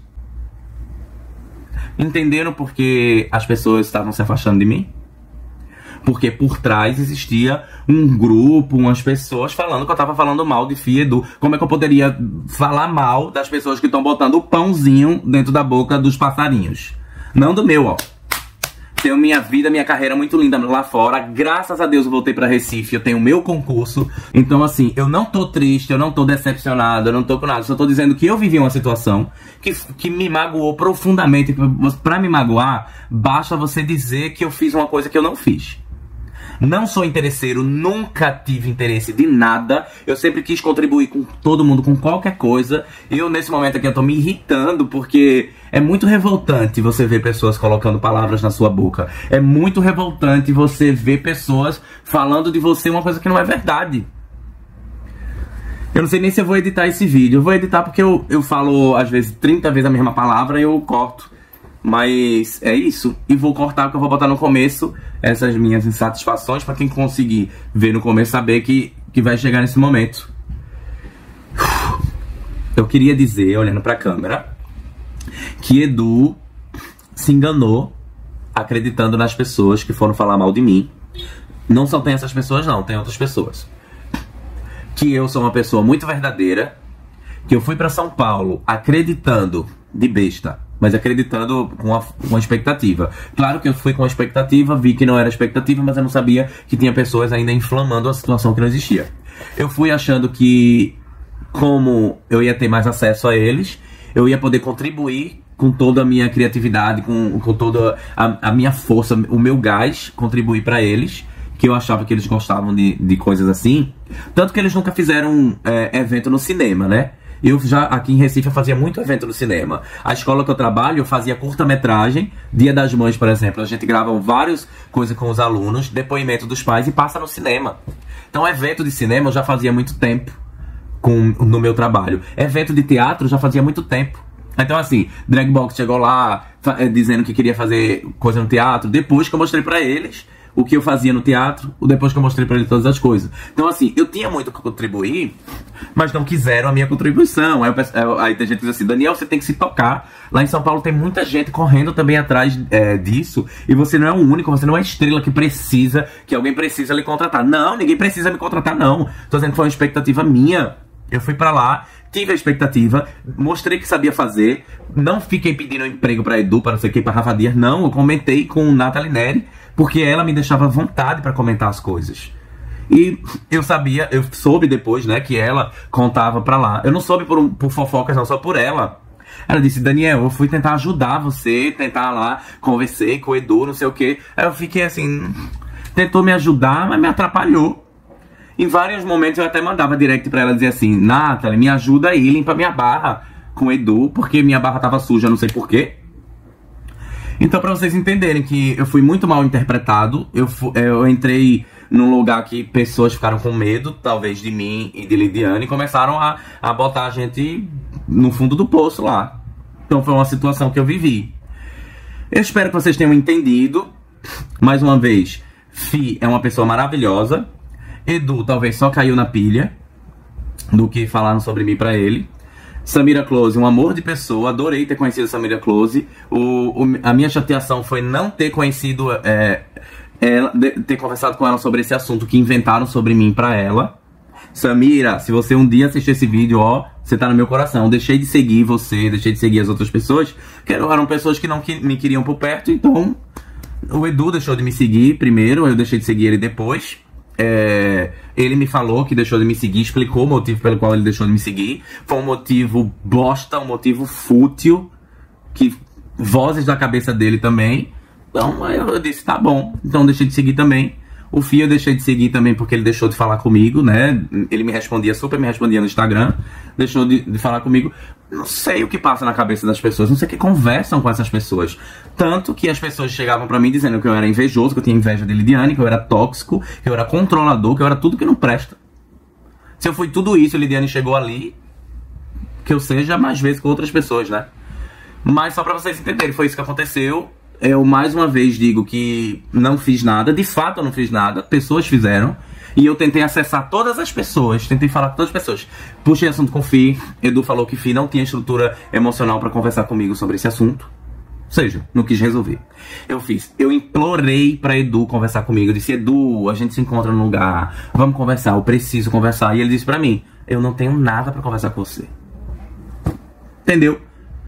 Entenderam porque as pessoas estavam se afastando de mim? Porque por trás existia um grupo, umas pessoas falando que eu tava falando mal de Fi e Edu. Como é que eu poderia falar mal das pessoas que estão botando o pãozinho dentro da boca dos passarinhos? Não do meu, ó. Tenho minha vida, minha carreira muito linda lá fora. Graças a Deus eu voltei pra Recife, eu tenho o meu concurso. Então assim, eu não tô triste, eu não tô decepcionado, eu não tô com nada. Só tô dizendo que eu vivi uma situação que, que me magoou profundamente. Pra me magoar, basta você dizer que eu fiz uma coisa que eu não fiz. Não sou interesseiro, nunca tive interesse de nada. Eu sempre quis contribuir com todo mundo, com qualquer coisa. Eu, nesse momento aqui, eu tô me irritando porque é muito revoltante você ver pessoas colocando palavras na sua boca. É muito revoltante você ver pessoas falando de você uma coisa que não é verdade. Eu não sei nem se eu vou editar esse vídeo. Eu vou editar porque eu, eu falo, às vezes, trinta vezes a mesma palavra e eu corto. Mas é isso. E vou cortar porque eu vou botar no começo essas minhas insatisfações pra quem conseguir ver no começo saber que, que vai chegar nesse momento. Eu queria dizer, olhando pra câmera, que Edu se enganou acreditando nas pessoas que foram falar mal de mim. Não só tem essas pessoas não, tem outras pessoas. Que eu sou uma pessoa muito verdadeira, que eu fui pra São Paulo acreditando, de besta, mas acreditando com uma, com uma expectativa. Claro que eu fui com uma expectativa, vi que não era expectativa, mas eu não sabia que tinha pessoas ainda inflamando a situação que não existia. Eu fui achando que, como eu ia ter mais acesso a eles, eu ia poder contribuir com toda a minha criatividade, com, com toda a, a minha força, o meu gás, contribuir para eles, que eu achava que eles gostavam de, de coisas assim. Tanto que eles nunca fizeram é, evento no cinema, né? Eu já, aqui em Recife, eu fazia muito evento no cinema. A escola que eu trabalho, eu fazia curta-metragem. Dia das Mães, por exemplo, a gente grava várias coisas com os alunos, depoimento dos pais e passa no cinema. Então, evento de cinema eu já fazia muito tempo com, no meu trabalho. Evento de teatro eu já fazia muito tempo. Então assim, Dragbox chegou lá dizendo que queria fazer coisa no teatro, depois que eu mostrei pra eles o que eu fazia no teatro, depois que eu mostrei pra eles todas as coisas. Então assim, eu tinha muito a contribuir, mas não quiseram a minha contribuição. Aí, eu, aí tem gente que diz assim, Daniel, você tem que se tocar. Lá em São Paulo tem muita gente correndo também atrás é, disso, e você não é o único, você não é a estrela que precisa, que alguém precisa lhe contratar. Não, ninguém precisa me contratar, não. Tô dizendo que foi uma expectativa minha. Eu fui pra lá, tive a expectativa, mostrei que sabia fazer, não fiquei pedindo emprego pra Edu, pra não sei o que, pra Rafa Dias, não. Eu comentei com Nathalie Neri, porque ela me deixava à vontade pra comentar as coisas. E eu sabia, eu soube depois, né, que ela contava pra lá. Eu não soube por, um, por fofocas, não, só por ela. Ela disse, Daniel, eu fui tentar ajudar você, tentar lá, conversei com o Edu, não sei o que. Aí eu fiquei assim, tentou me ajudar, mas me atrapalhou. Em vários momentos eu até mandava direct pra ela, dizer assim, Nathalie, me ajuda aí, limpa minha barra com o Edu, porque minha barra tava suja, não sei porquê. Então, pra vocês entenderem que eu fui muito mal interpretado, eu, fu eu entrei num lugar que pessoas ficaram com medo, talvez de mim e de Lidiane, e começaram a, a botar a gente no fundo do poço lá. Então foi uma situação que eu vivi. Eu espero que vocês tenham entendido. Mais uma vez, Fi é uma pessoa maravilhosa. Edu talvez só caiu na pilha do que falaram sobre mim pra ele. Samira Close, um amor de pessoa, adorei ter conhecido Samira Close. O, o, a minha chateação foi não ter conhecido, é, ela, de, ter conversado com ela sobre esse assunto que inventaram sobre mim pra ela. Samira, se você um dia assistir esse vídeo, ó, você tá no meu coração. Deixei de seguir você, deixei de seguir as outras pessoas, que eram pessoas que não que, me queriam por perto, então o Edu deixou de me seguir primeiro, eu deixei de seguir ele depois. É, ele me falou que deixou de me seguir, explicou o motivo pelo qual ele deixou de me seguir. Foi um motivo bosta, um motivo fútil, que vozes da cabeça dele também. Então eu disse, tá bom, então deixei de seguir também. O Fih eu deixei de seguir também porque ele deixou de falar comigo, né? Ele me respondia, super me respondia no Instagram, deixou de, de falar comigo. Não sei o que passa na cabeça das pessoas, não sei o que conversam com essas pessoas. Tanto que as pessoas chegavam pra mim dizendo que eu era invejoso, que eu tinha inveja de Lidiane, que eu era tóxico, que eu era controlador, que eu era tudo que não presta. Se eu fui tudo isso e Lidiane chegou ali, que eu seja mais vezes com outras pessoas, né? Mas só pra vocês entenderem, foi isso que aconteceu. Eu mais uma vez digo que não fiz nada, de fato eu não fiz nada, pessoas fizeram. E eu tentei acessar todas as pessoas, tentei falar com todas as pessoas. Puxei assunto com o Fih, Edu falou que Fih não tinha estrutura emocional pra conversar comigo sobre esse assunto. Ou seja, não quis resolver. Eu fiz, eu implorei pra Edu conversar comigo. Eu disse, Edu, a gente se encontra num lugar, vamos conversar, eu preciso conversar. E ele disse pra mim, eu não tenho nada pra conversar com você. Entendeu?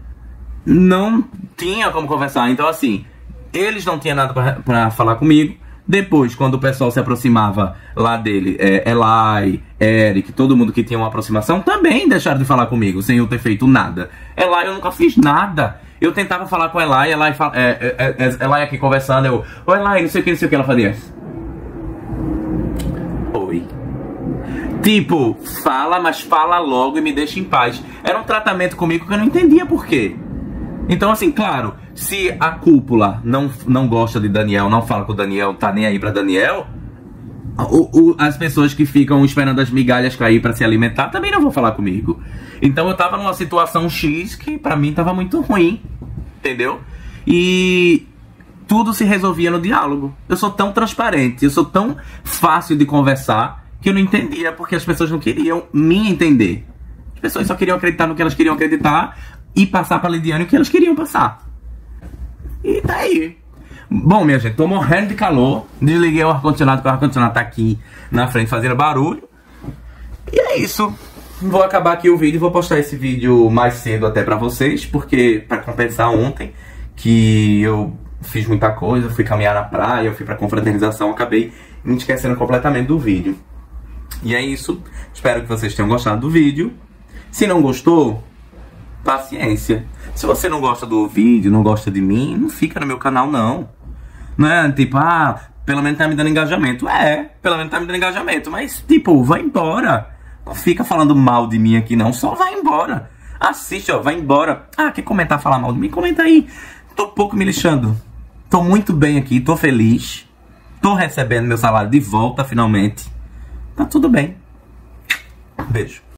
Não tinha como conversar. Então assim, eles não tinham nada pra, pra falar comigo. Depois, quando o pessoal se aproximava lá dele, é, Elai, Eric, todo mundo que tinha uma aproximação, também deixaram de falar comigo, sem eu ter feito nada. Elai, eu nunca fiz nada. Eu tentava falar com Elai, Elai, é, é, é, Elai aqui conversando, eu... Ô Elai, não sei o que, não sei o que ela fazia. Oi. Tipo, fala, mas fala logo e me deixa em paz. Era um tratamento comigo que eu não entendia por quê. Então, assim, claro, se a cúpula não, não gosta de Daniel, não fala com o Daniel, tá nem aí pra Daniel, o, o, as pessoas que ficam esperando as migalhas cair pra se alimentar também não vão falar comigo. Então eu tava numa situação X que pra mim tava muito ruim, entendeu? E tudo se resolvia no diálogo. Eu sou tão transparente, eu sou tão fácil de conversar que eu não entendia porque as pessoas não queriam me entender. As pessoas só queriam acreditar no que elas queriam acreditar e passar pra Lidiane o que elas queriam passar. E tá aí. Bom, minha gente, tô morrendo de calor. Desliguei o ar-condicionado, porque o ar-condicionado tá aqui na frente fazendo barulho. E é isso. Vou acabar aqui o vídeo e vou postar esse vídeo mais cedo até pra vocês, porque pra compensar ontem, que eu fiz muita coisa, fui caminhar na praia, eu fui pra confraternização, acabei me esquecendo completamente do vídeo. E é isso. Espero que vocês tenham gostado do vídeo. Se não gostou, paciência. Se você não gosta do vídeo, não gosta de mim, não fica no meu canal, não. Não é tipo, ah, pelo menos tá me dando engajamento. É, pelo menos tá me dando engajamento. Mas, tipo, vai embora. Não fica falando mal de mim aqui, não. Só vai embora. Assiste, ó, vai embora. Ah, quer comentar, falar mal de mim? Comenta aí. Tô pouco me lixando. Tô muito bem aqui, tô feliz. Tô recebendo meu salário de volta, finalmente. Tá tudo bem. Beijo.